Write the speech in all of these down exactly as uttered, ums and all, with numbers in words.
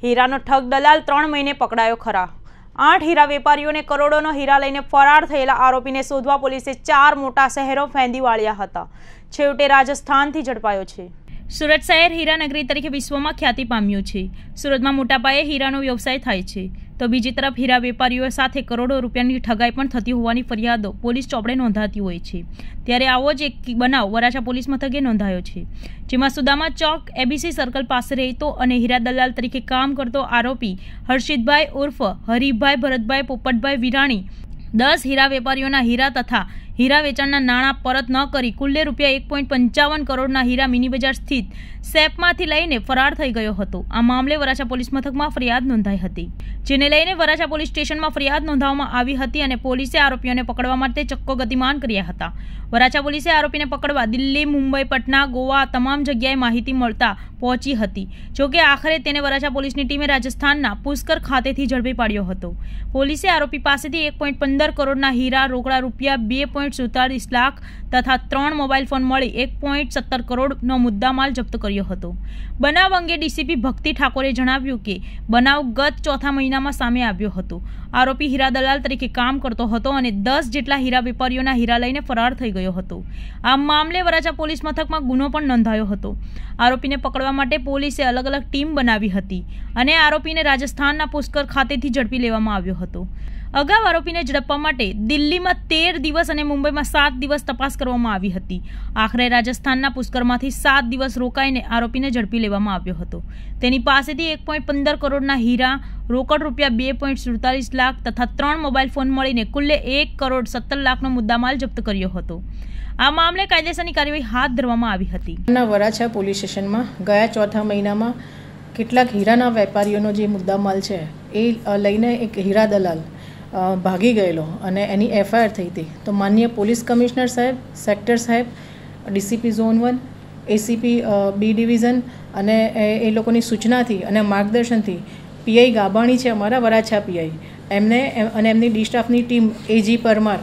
હીરાનો ઠગ દલાલ ત્રણ મહિને પકડાયો ખરા। આઠ હીરા વેપારીઓને કરોડોનો હીરા લઈને ફરાર થયેલા આરોપીને શોધવા પોલીસે ચાર મોટા શહેરો ફેંદી વાળ્યા હતા। છેવટે રાજસ્થાનથી ઝડપાયો છે। સુરત શહેર હીરા નગરી તરીકે વિશ્વમાં ખ્યાતિ પામ્યું છે। સુરતમાં મોટા પાયે હીરાનો વ્યવસાય થાય છે, તો બીજી તરફ હીરા વેપારીઓ સાથે કરોડો રૂપિયાની ઠગાઈ પણ થતી હોવાની ફરિયાદો પોલીસ ચોપડે નોંધાતી હોય છે। ત્યારે આવો જ એક બનાવ વરાછા પોલીસ મથકે નોંધાયો છે, જેમાં સુદામા ચોક એબીસી સર્કલ પાસે રહેતો અને હીરા દલાલ તરીકે કામ કરતો આરોપી હર્ષિતભાઈ ઉર્ફ હરિભાઈ ભરતભાઈ પોપટભાઈ વિરાણી દસ હીરા વેપારીઓના હીરા તથા હીરા વેચાણના નાણાં પરત ન કરી કુલ્લે રૂપિયા એક પોઈન્ટ પંચાવન કરોડના હીરા મિની બજાર સ્થિત સેફમાંથી લઈને ફરાર થઈ ગયો હતો। આ મામલે વરાછા પોલીસ મથકમાં ફરિયાદ નોંધાઈ હતી, જેને લઈને વરાછા પોલીસ સ્ટેશનમાં ફરિયાદ નોંધાવવામાં આવી હતી અને પોલીસે આરોપીઓને પકડવા માટે ચક્કો ગતિમાન કર્યા હતા। વરાછા પોલીસે આરોપીને પકડવા દિલ્હી, મુંબઈ, પટના, ગોવા તમામ જગ્યાએ માહિતી મળતા પહોંચી હતી। જોકે આખરે તેને વરાછા પોલીસની ટીમે રાજસ્થાનના પુષ્કર ખાતેથી ઝડપી પાડ્યો હતો। પોલીસે આરોપી પાસેથી એક પોઈન્ટ પંદર કરોડના હીરા, રોકડા રૂપિયા બે પોઈન્ટ સુડતાલીસ લાખ તથા ત્રણ મોબાઈલ ફોન મળી એક પોઈન્ટ સત્તર કરોડનો મુદ્દામાલ જપ્ત કર્યો હતો। બનાવ અંગે ડીસીપી ભક્તિ ઠાકોરે જણાવ્યું કે બનાવ ગત ચોથા મહિનામાં સામે આવ્યો હતો। આરોપી હીરા દલાલ તરીકે કામ કરતો હતો અને દસ જેટલા હીરા વેપારીઓના હીરા લઈને ફરાર થઈ ગયો હતો। આ મામલે વરાછા પોલીસ મથકમાં ગુનો પણ નોંધાયો હતો। આરોપીને પકડવા માટે પોલીસે અલગ અલગ ટીમ બનાવી હતી અને આરોપીને રાજસ્થાનના પુષ્કર ખાતેથી ઝડપી લેવામાં આવ્યો હતો। અગાઉ આરોપીને ઝડપવા માટે દિલ્હીમાં તેર દિવસ અને મુંબઈમાં સાત દિવસ તપાસ કરવામાં આવી હતી। આખરે રાજસ્થાનના પુષ્કરમાંથી સાત દિવસ રોકાઈને આરોપીને ઝડપી લેવામાં આવ્યો હતો। તેની પાસેથી એક પોઈન્ટ પંદર કરોડના હીરા, રોકડ રૂપિયા બે પોઈન્ટ સુડતાલીસ લાખ તથા ત્રણ મોબાઈલ ફોન મળીને કુલ્લે એક કરોડ સત્તર લાખનો મુદ્દામાલ જપ્ત કર્યો હતો। આ મામલે કાયદેસરની કાર્યવાહી હાથ ધરવામાં આવી હતી। વરાછા પોલીસ સ્ટેશનમાં ગયા ચોથા મહિનામાં કેટલાક હીરાના વેપારીઓનો જે મુદ્દામાલ છે એ લઈને એક હીરા દલાલ ભાગી ગયેલો અને એની એફઆઈઆર થઈ હતી। તો માનનીય પોલીસ કમિશનર સાહેબ, સેક્ટર સાહેબ, DCP zone one, ACP B division અને એ લોકોની સૂચનાથી અને માર્ગદર્શનથી પીઆઈ ગાબાણી છે અમારા વરાછા પીઆઈ, એમને અને એમની ડી સ્ટાફની ટીમ એજી પરમાર,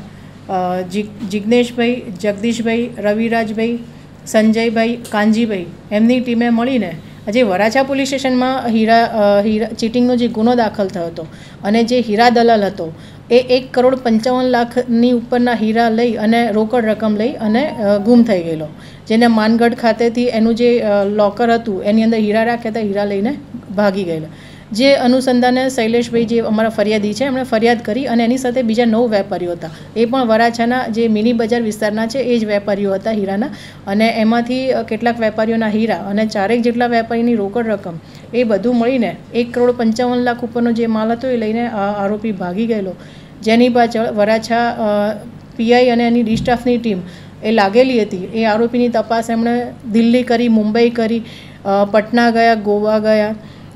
જિગ્નેશભાઈ, જગદીશભાઈ, રવિરાજભાઈ, સંજયભાઈ, કાનજીભાઈ એમની ટીમે મળીને આજે વરાછા પોલીસ સ્ટેશનમાં હીરા હીરા ચીટિંગનો જે ગુનો દાખલ થયો હતો અને જે હીરા દલાલ હતો એ એક કરોડ પંચાવન લાખની ઉપરના હીરા લઈ અને રોકડ રકમ લઈ અને ગુમ થઈ ગયેલો, જેને માનગઢ ખાતેથી એનું જે લોકર હતું એની અંદર હીરા રાખ્યા હતા, હીરા લઈને ભાગી ગયેલા। જે અનુસંધાને શૈલેષભાઈ જે અમારા ફરિયાદી છે એમણે ફરિયાદ કરી અને એની સાથે બીજા નવ વેપારીઓ હતા, એ પણ વરાછાના જે મિની બજાર વિસ્તારના છે એ જ વેપારીઓ હતા હીરાના, અને એમાંથી કેટલાક વેપારીઓના હીરા અને ચારેક જેટલા વેપારીની રોકડ રકમ એ બધું મળીને એક કરોડ પંચાવન લાખ ઉપરનો જે માલ હતો એ લઈને આરોપી ભાગી ગયેલો, જેની પાછળ વરાછા પીઆઈ અને એની ડી સ્ટાફની ટીમ એ લાગેલી હતી। એ આરોપીની તપાસ એમણે દિલ્હી કરી, મુંબઈ કરી, પટના ગયા, ગોવા ગયા,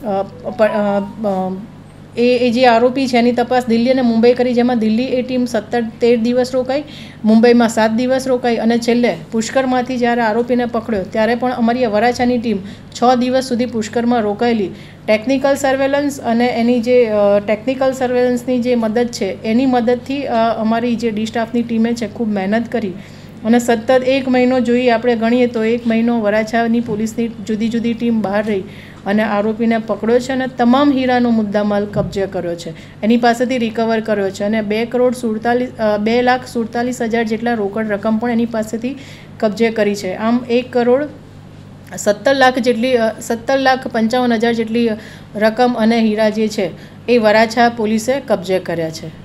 એ એ જે આરોપી છે એની તપાસ દિલ્હી અને મુંબઈ કરી, જેમાં દિલ્હી એ ટીમ સત્તર તેર દિવસ રોકાઈ, મુંબઈમાં સાત દિવસ રોકાઈ અને છેલ્લે પુષ્કરમાંથી જ્યારે આરોપીને પકડ્યો ત્યારે પણ અમારી વરાછાની ટીમ છ દિવસ સુધી પુષ્કરમાં રોકાયેલી। ટેકનિકલ સર્વેલન્સ અને એની જે ટેકનિકલ સર્વેલન્સની જે મદદ છે એની મદદથી અમારી જે ડી સ્ટાફની ટીમે છે ખૂબ મહેનત કરી અને સતત એક મહિનો જોઈએ આપણે ગણીએ તો એક મહિનો વરાછાની પોલીસની જુદી જુદી ટીમ બહાર રહી અને આરોપીને પકડ્યો છે અને તમામ હીરાનો મુદ્દામાલ કબજે કર્યો છે, એની પાસેથી રિકવર કર્યો છે અને બે કરોડ સુડતાલીસ બે લાખ સુડતાલીસ હજાર જેટલા રોકડ રકમ પણ એની પાસેથી કબજે કરી છે। આમ એક કરોડ સત્તર લાખ જેટલી સત્તર લાખ પંચાવન હજાર જેટલી રકમ અને હીરા જે છે એ વરાછા પોલીસે કબજે કર્યા છે।